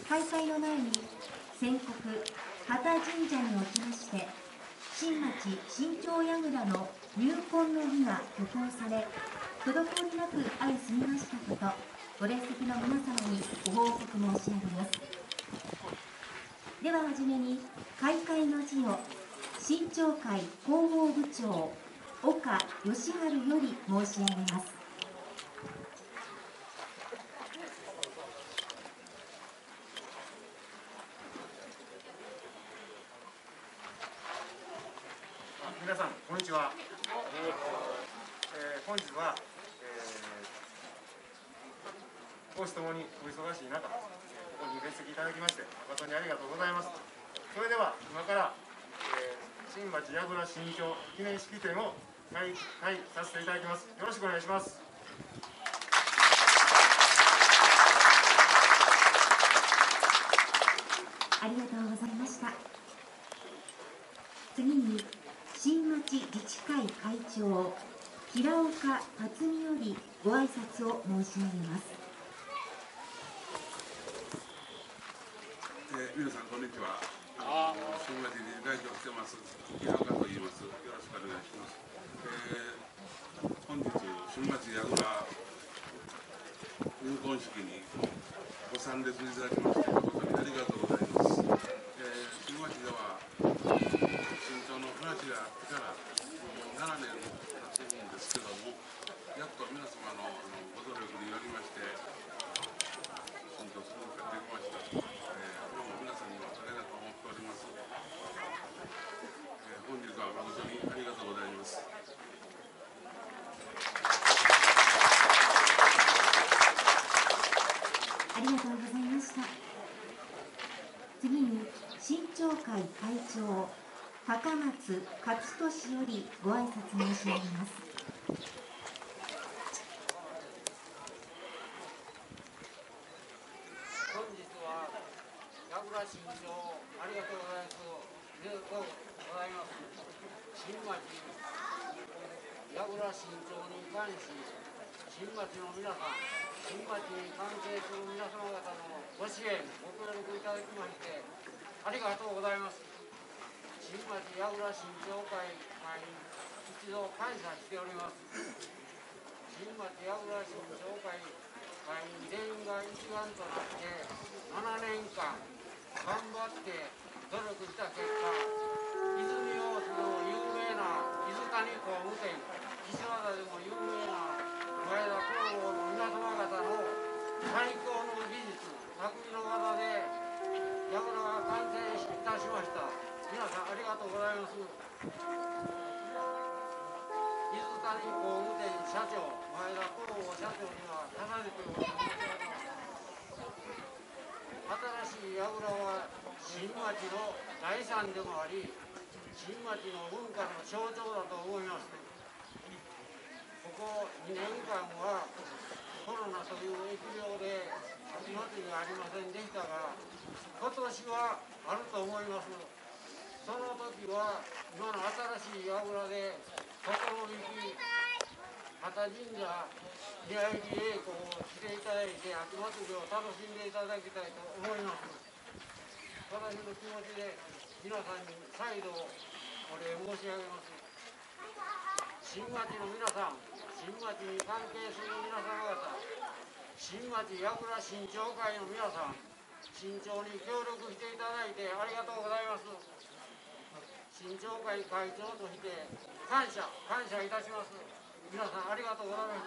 開会の前に先刻幡神社におきまして新町新潮櫓の入魂の儀が挙行され、滞りなく相済みましたこと、ご列席の皆様にご報告申し上げます。でははじめに開会の辞を新潮会広報部長岡義治より申し上げます。 皆さんこんにちは。本日は、講師ともにお忙しい中、ここに列席いただきまして誠にありがとうございます。それでは今から、新町櫓新潮記念式典を開会させていただきます。よろしくお願いします。 ありがとうございました。次に新町自治会会長平岡辰巳よりご挨拶を申し上げます。 皆さんこんにちは。新町に代表してます平岡と言います。よろしくお願いします。本日新町櫓入魂式にご参列いただきまして誠にありがとうございます。新町では新潮の話があってから7年経つんですけども、やっと皆様のご努力によりまして新潮することができました。どうも皆さんにはありがとう思っております。本日は誠にありがとうございます。 ありがとうございました。次に新潮会会長高松勝利よりご挨拶申し上げます。 本日は櫓新潮ありがとうございます。ありがとうございます。新町櫓新潮に関し、新町の皆さん、新町に関係する皆様方のご支援、ご協力いただきましてありがとうございます。新町櫓新潮会会員一度感謝しております。新町櫓新潮会会員全員が一丸となって7年間頑張って努力した結果、泉大津の有名な伊豆谷工務店、岸和田でも有名な前田工房の皆様方の最高の技術、匠の技で櫓が完成いたしました。皆さんありがとうございます。伊豆谷工務店社長、前田工房社長には重ねております。新しい櫓は新町の財産でもあり、新町の文化の象徴だと思います。ここ2年間はコロナという疫病で祭りがありませんでしたが、今年はあると思います。その時は今の新しい櫓で心引き幡神社日帰り稽古をしていただいて、秋祭りを楽しんでいただきたいと思います。私の気持ちで皆さんに再度お礼申し上げます。新町の皆さん、新町に関係する皆様方、新町櫓新潮会の皆さん、新潮に協力していただいてありがとうございます。新潮会会長として感謝いたします。皆さんありがとうございました。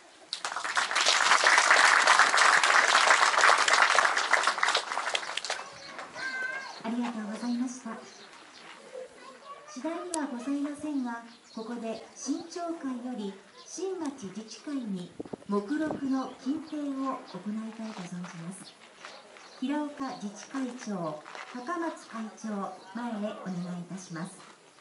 ありがとうございました。次第にはございませんが、ここで新潮会より新町自治会に目録の金幣を行いたいと存じます。平岡自治会長、高松会長、前へお願いいたします。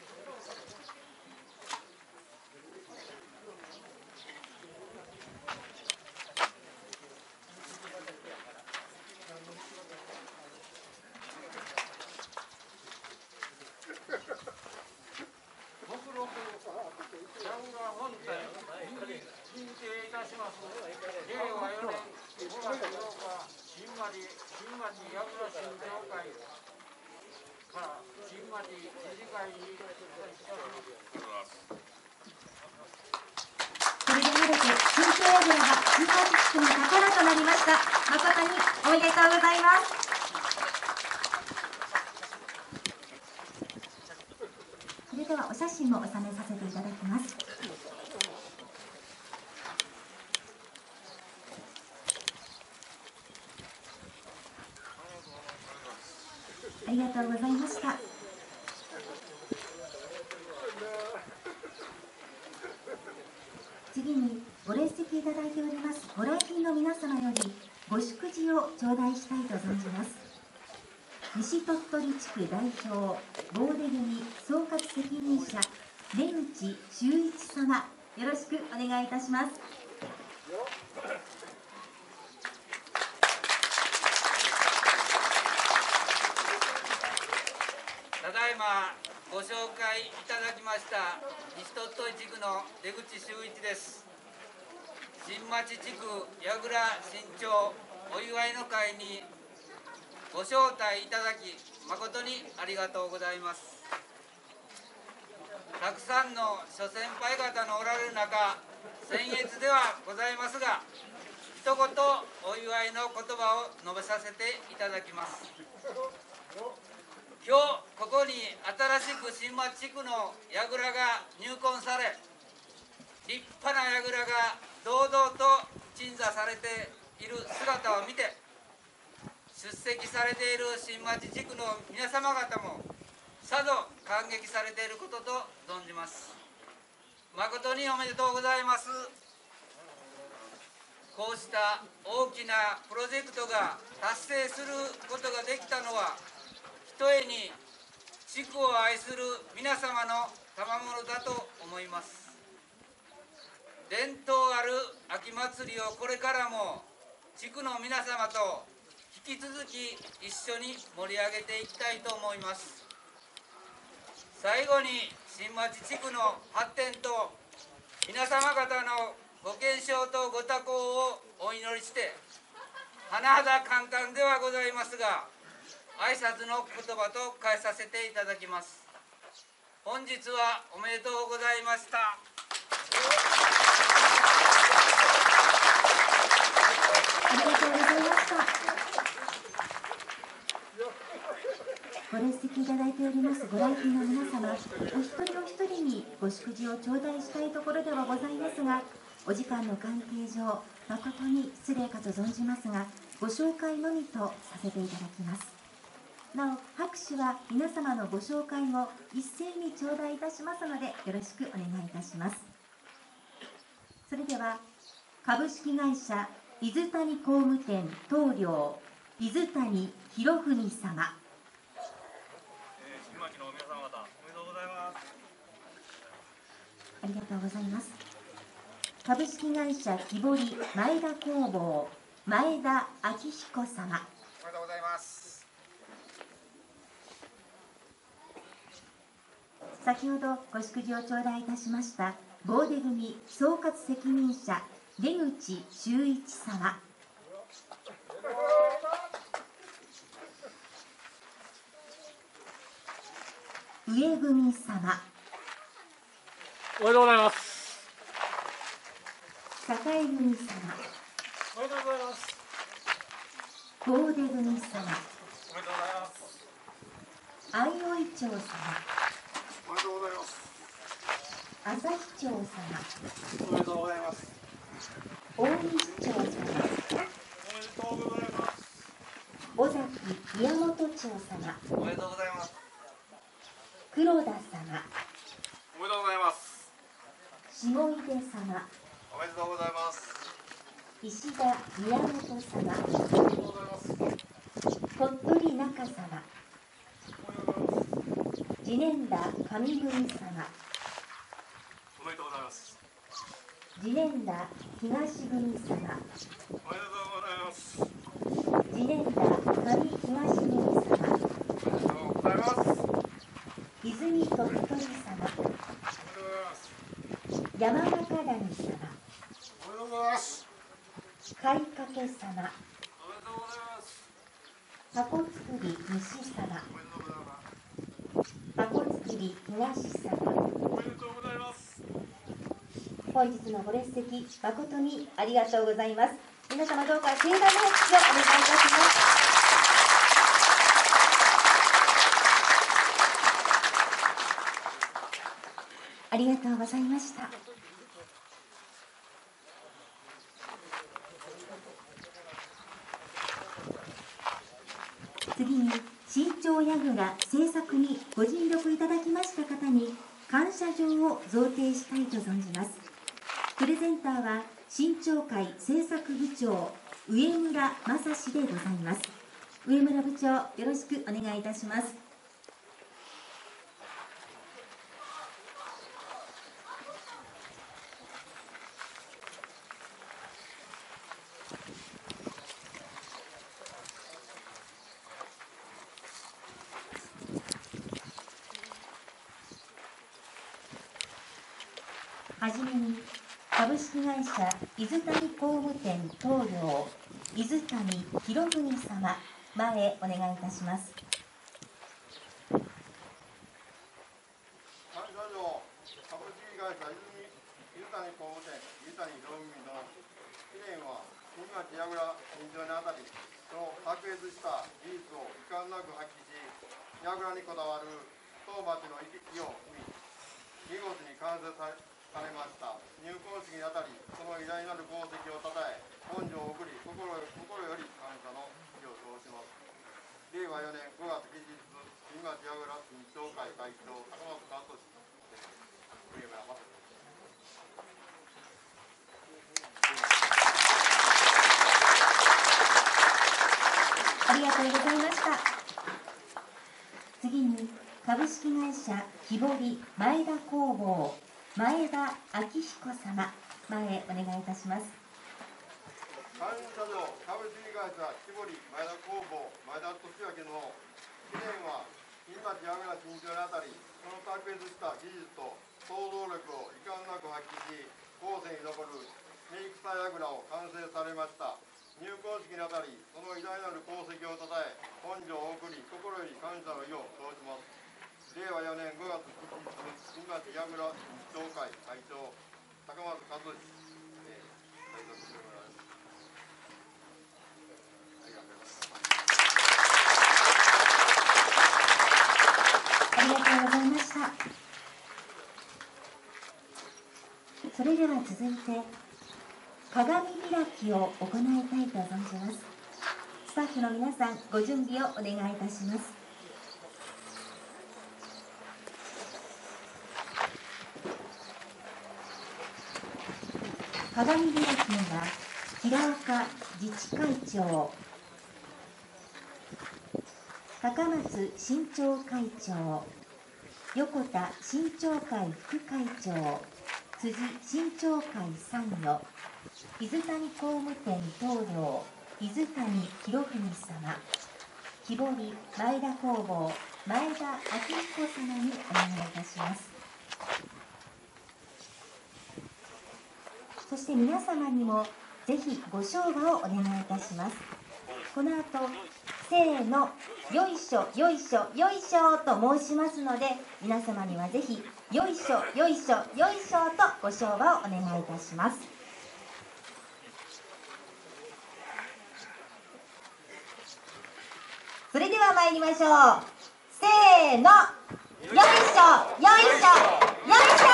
目録櫓本体認定いたします。令和4年5月8日新町櫓新町会から新町理事会にいたします。 これで晴れて新町櫓が新町地区の宝となりました。誠におめでとうございます。それではお写真も収めさせていただきます。ありがとうございました。次にご列席いただいておりますご来賓の皆様よりご祝辞を頂戴したいと存じます。西鳥取地区代表詣で組総括責任者出口修一様、よろしくお願いいたします。 ただいまご紹介いただきました西鳥取地区の出口修一です。新町地区櫓新町お祝いの会にご招待いただき誠にありがとうございます。たくさんの諸先輩方のおられる中、僭越ではございますが、一言お祝いの言葉を述べさせていただきます。今日ここに新しく新町地区の櫓が入魂され、立派な櫓が堂々と鎮座されている姿を見て、出席されている新町地区の皆様方もさぞ感激されていることと存じます。誠におめでとうございます。こうした大きなプロジェクトが達成することができたのは、ひとえに地区を愛する皆様の賜物だと思います。伝統ある秋祭りをこれからも地区の皆様と引き続き一緒に盛り上げていきたいと思います。最後に新町地区の発展と皆様方のご健勝とご多幸をお祈りして、甚だ簡単ではございますが挨拶の言葉と返させていただきます。本日はおめでとうございました。 ありがとうございました。ご列席いただいておりますご来賓の皆様、お一人お一人にご祝辞を頂戴したいところではございますが、お時間の関係上誠に失礼かと存じますが、ご紹介のみとさせていただきます。なお拍手は皆様のご紹介後一斉に頂戴いたしますので、よろしくお願いいたします。それでは株式会社伊豆谷工務店棟梁伊豆谷博文様、 新町の皆様方、おめでとうございます。 ありがとうございます。株式会社木彫り前田工房前田明彦様、 おめでとうございます。 先ほどご祝辞を頂戴いたしました詣で組総括責任者出口修一様、上組様、 おめでとうございます。 境組様、 おめでとうございます。 詣で組様、 おめでとうございます。 相生町様、 おめでとうございます。 朝日町様、 おめでとうございます。 大西町様、 おめでとうございます。 尾崎宮本町様、 おめでとうございます。 黒田様、 おめでとうございます。 下出様、 おめでとうございます。 石田宮本様、 おめでとうございます。 鳥取中様、次年田上組様、 おめでとうございます。 次年田東組様、 おめでとうございます。 次年田上東組様、 おめでとうございます。 泉鳥取様、 おめでとうございます。 山形谷様、 おめでとうございます。 貝掛様、 おめでとう箱作り西様、箱作り東様、 おめでとうございます。 本日のご列席誠にありがとうございます。皆様どうか盛大な拍手をお願いいたします。ありがとうございました。次に新潮櫓制作にご尽力いただきました方に感謝状を贈呈したいと存じます。プレゼンターは新潮会制作部長上村正史でございます。上村部長、よろしくお願いいたします。はじめに株式会社伊豆谷工務店棟梁伊豆谷博文様、前へお願いいたします。 感謝状株式会社伊豆谷工務店伊豆谷博文の記念は新町櫓新潮にあたりその卓越した技術を遺憾なく発揮し櫓にこだわる当町の息を踏み見事に完成されました。入校式にあたりその偉大なる功績をたたえ本所を送り心より感謝の意を表します。令和4年5月期日新町櫓新潮会会長高松和俊上村正史。 ありがとうございました。次に株式会社木彫前田工房前田明彦様、前へお願いいたします。 感謝状株式会社木彫前田工房前田俊明の記念は新町櫓新潮にあたりその卓越した技術と想像力を遺憾なく発揮し後世に残る名草櫓を完成されました。入校式にあたりその偉大なる功績をたたえ本所を送り心より感謝の意を表します。令和4年5月新町櫓新潮会会長高松和俊、ありがとうございます。 ありがとうございました。それでは続いて鏡開きを行いたいと存じます。スタッフの皆さん、ご準備をお願いいたします。鏡開きには平岡自治会長、高松新潮会長、横田新潮会副会長、辻新潮会参与、伊豆谷工務店棟梁伊豆谷博文様、木彫前田工房前田明彦様にお願いいたします。そして皆様にもぜひご唱和をお願いいたします。この後せーの、よいしょよいしょよいしょと申しますので、皆様にはぜひよいしょよいしょよいしょとご唱和をお願いいたします。それでは参りましょう。せーの、よいしょよいしょよいしょ。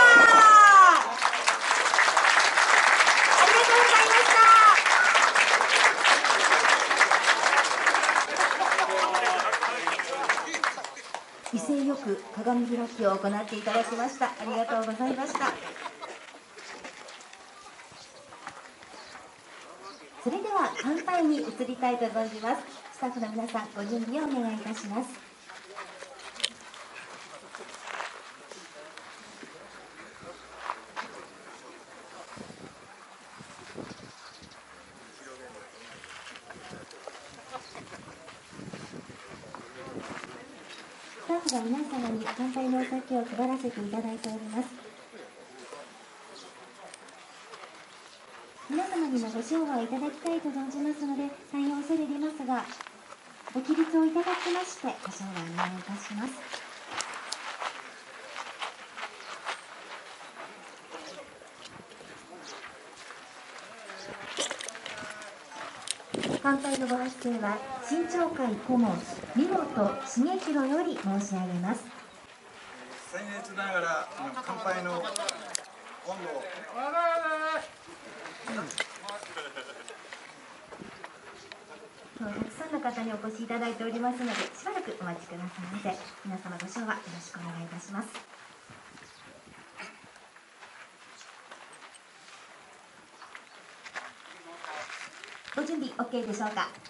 威勢よく鏡開きを行っていただきました。ありがとうございました。それでは乾杯に移りたいと存じます。スタッフの皆さん、ご準備をお願いいたします。スタッフが皆様に乾杯のお酒を配らせていただいております。皆様にのご賞はいただきたいと存じますので、大変恐れ入りますが、ご起立をいただきまして、ご賞はお願いいたします。乾杯のご発声は、新潮会顧問、見本重弘より申し上げます。 僭越ながら乾杯の温度をたくさんの方にお越しいただいておりますので、しばらくお待ちくださいませ。皆様ご賞はよろしくお願いいたします。ご準備 OK でしょうか。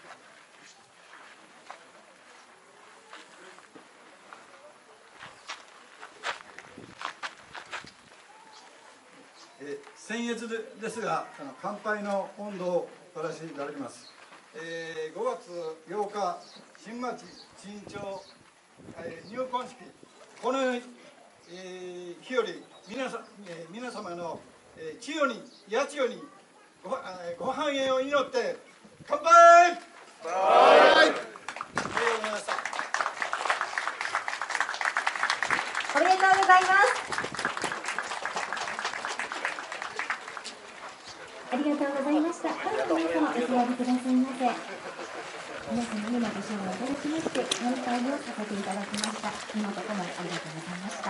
僭越ですが、乾杯の温度を取らせていただきます。5月8日、新町新町、入婚式、この日より皆様の千代に、八千代にご繁栄を祈って乾杯。 おめでとうございます。ありがとうございました。どうぞ皆様お座りくださいませ。皆様にもご賞をいただきまして、乾杯をさせていただきました。見事顧問ありがとうございました。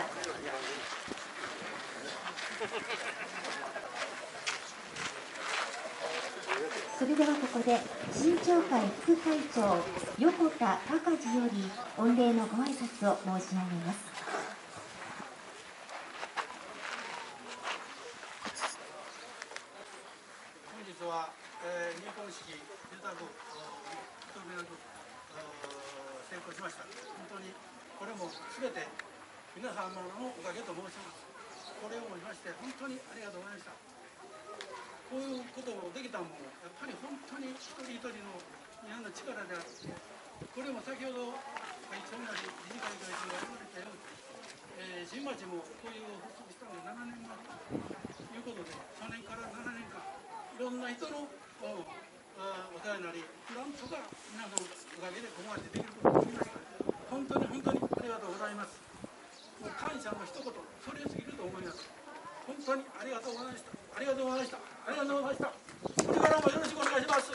それではここで新潮会副会長横田隆司より御礼のご挨拶を申し上げます。 本日は、入婚式住宅認められる成功しました。本当にこれもすべて皆様のおかげと申します。これをもちまして本当にありがとうございました。こういうことをできたもの、やっぱり本当に一人一人の皆の力であって、これも先ほど会長なり理事会会長が言われたように、新町もこういう発足したのが7年前ということで、去年から7年間、いろんな人のお世話になり、なんとか皆さんのおかげでここまでできることができました。本当に本当にありがとうございます。もう感謝の一言、それすぎると思います。本当にありがとうございました。ありがとうございました。ありがとうございました。これからもよろしくお願いします。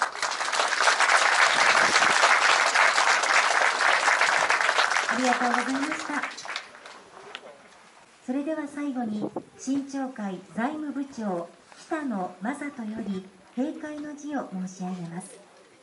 ありがとうございました。それでは最後に新潮会財務部長北野正人より閉会の辞を申し上げます。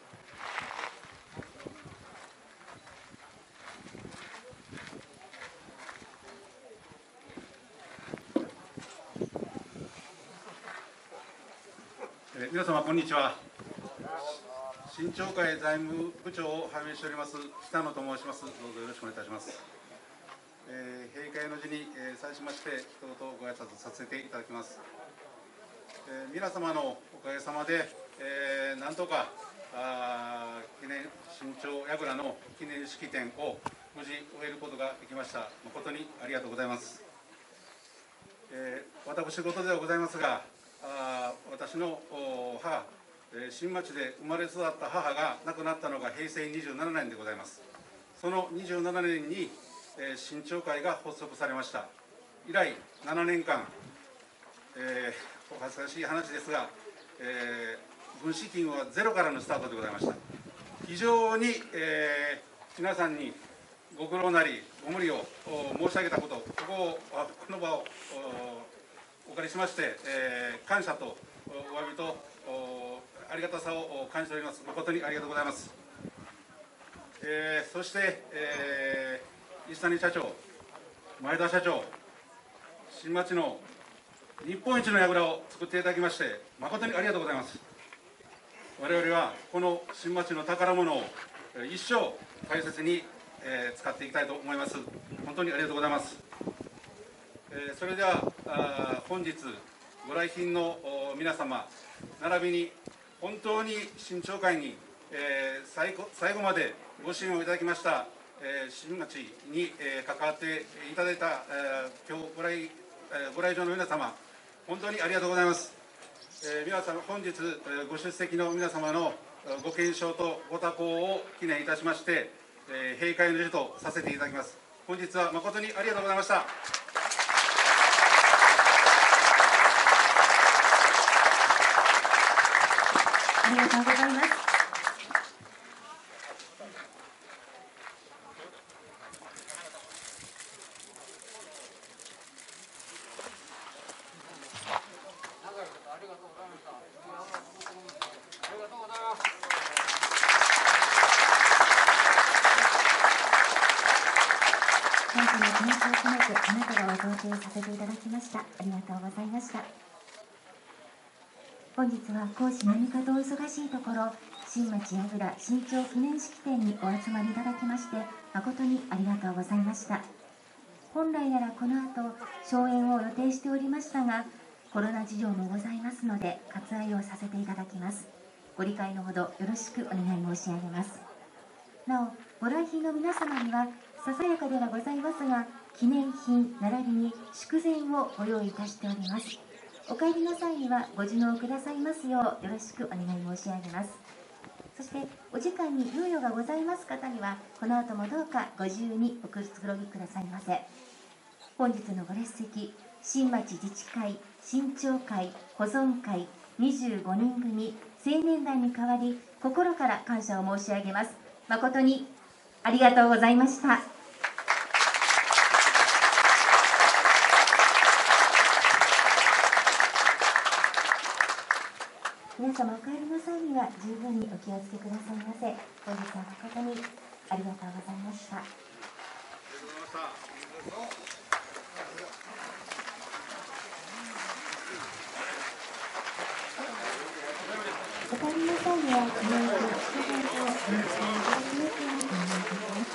皆様こんにちは。新潮会財務部長を拝命しております北野と申します。どうぞよろしくお願いいたします。閉会の辞に際しまして一言ご挨拶させていただきます。皆様のおかげさまで、なんとか記念新潮櫓の記念式典を無事終えることができました。誠にありがとうございます。私事ではございますが、私の母、新町で生まれ育った母が亡くなったのが平成27年でございます。その27年に新潮会が発足されました。以来7年間、お恥ずかしい話ですが、軍資金はゼロからのスタートでございました。非常に、皆さんにご苦労なりご無理を申し上げたこと、この場をお借りしまして、感謝とお詫びとありがたさを感じております。誠にありがとうございます。そして、石谷社長、前田社長、新町の日本一の櫓を作っていただきまして誠にありがとうございます。我々はこの新町の宝物を一生大切に使っていきたいと思います。本当にありがとうございます。それでは本日ご来賓の皆様並びに本当に新潮会に最後までご支援をいただきました新町に関わっていただいた今日ご来場の皆様本当にありがとうございます。 皆様、本日ご出席の皆様のご健勝とご多幸を記念いたしまして、閉会の辞とさせていただきます。本日は誠にありがとうございました。 ありがとうございます。本日の健康を込めて花束を贈呈させていただきました。ありがとうございました。本日は講師何かとお忙しいところ、新町櫓新潮記念式典にお集まりいただきまして誠にありがとうございました。本来ならこの後荘園を予定しておりましたが、コロナ事情もございますので割愛をさせていただきます。ご理解のほどよろしくお願い申し上げます。なお、ご来賓の皆様にはささやかではございますが、記念品並びに祝膳をご用意いたしております。お帰りの際にはご受納くださいますようよろしくお願い申し上げます。そしてお時間に猶予がございます方にはこの後もどうかご自由におくつろぎくださいませ。本日のご列席、新町自治会、新潮会、保存会25人組青年団に代わり心から感謝を申し上げます。誠にありがとうございました。皆様お帰りの際には十分にお気をつけくださいませ。本日は誠にありがとうございました。お帰りの際には記念品祝膳をお持ち帰りいただきますようお願いいたします。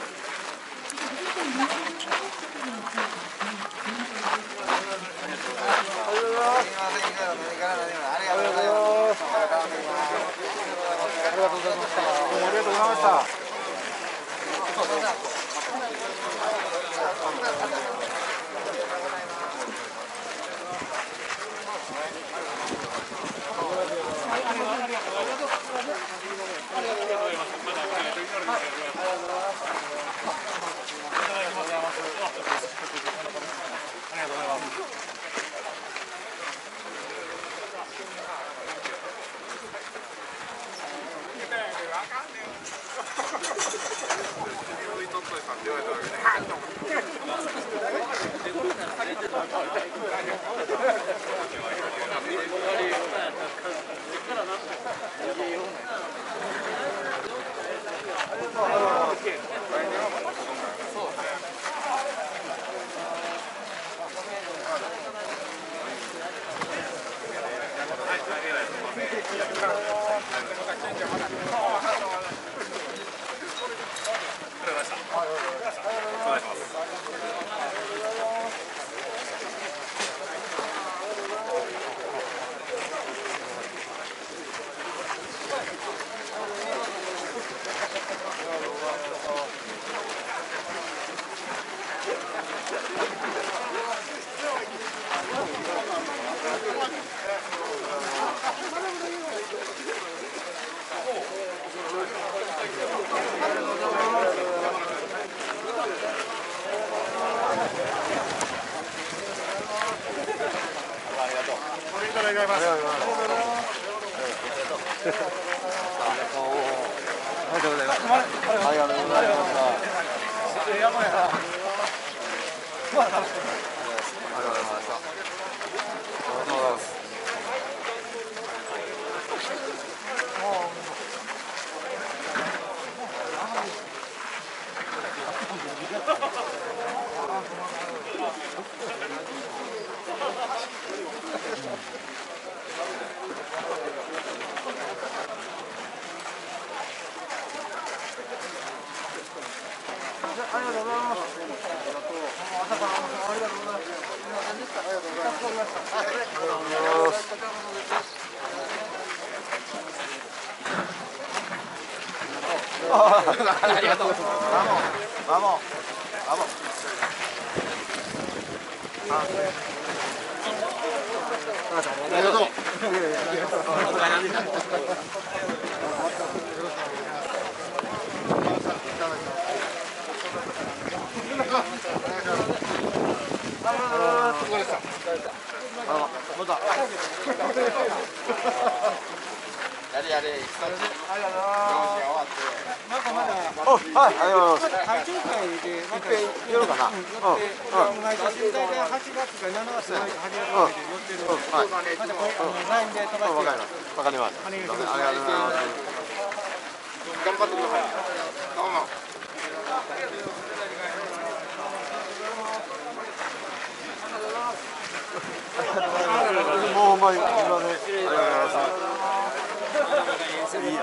ありがとうございます。Vamos. りがとう。やれやれ。 なんかまだ、 はい、ありがとうございます。 会長会で、また、 やろうかな。 毎年大体8月か7月の8月ぐらいで寄ってるので、またこれ、LINE で飛ばして。 わかります。ありがとうございます。頑張ってください。どうも。もうほんまに、すみません。ありがとうございます。いいや。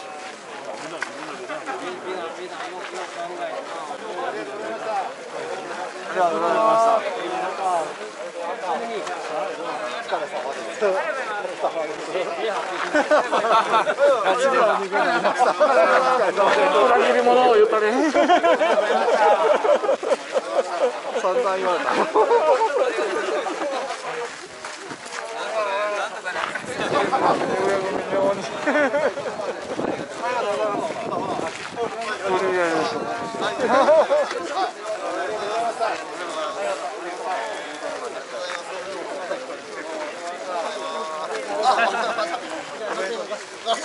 ありがとうございました。 裏切り者を言ったね。 散々言われた。 なんとかな。